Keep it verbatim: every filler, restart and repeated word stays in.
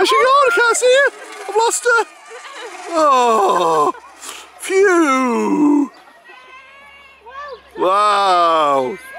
How's she gone? I can't see her. I've lost her. Oh, phew. Wow.